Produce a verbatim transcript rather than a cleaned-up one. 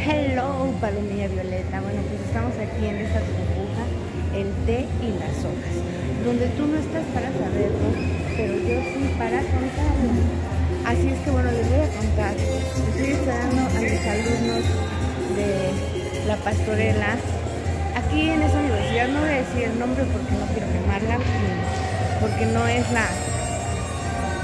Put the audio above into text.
Hello, palomilla violeta. Bueno, pues estamos aquí en esta burbuja, el té y las hojas, donde tú no estás para saberlo, pero yo sí para contarlo. Así es que bueno, les voy a contar. Estoy esperando a mis alumnos de la pastorela aquí en esa universidad. No voy a decir el nombre porque no quiero quemarla, porque no es la